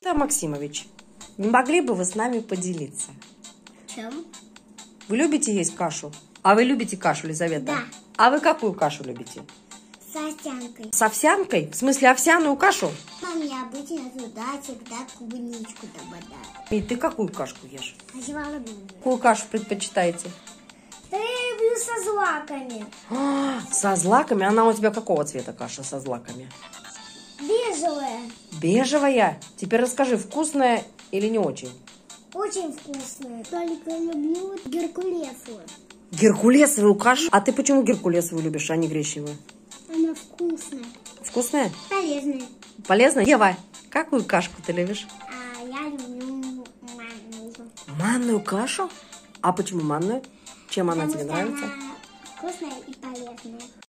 Максимович, не могли бы вы с нами поделиться? Чем? Вы любите есть кашу? А вы любите кашу, Лизавета? Да. А вы какую кашу любите? С овсянкой. С овсянкой? В смысле овсяную кашу? Мам, я обычно туда всегда клубничку добавляю. И ты какую кашку ешь? Жевалобную. Какую кашу предпочитаете? Да я люблю со злаками. Со злаками? Она у тебя какого цвета каша со злаками? Бежевая. Бежевая? Теперь расскажи, вкусная или не очень? Очень вкусная. Только люблю геркулесовую. Геркулесовую кашу? А ты почему геркулесовую любишь, а не гречневую? Она вкусная. Вкусная? Полезная. Полезная? Ева, какую кашку ты любишь? А я люблю манную. Манную кашу? А почему манную? Чем она тебе нравится? Она вкусная и полезная.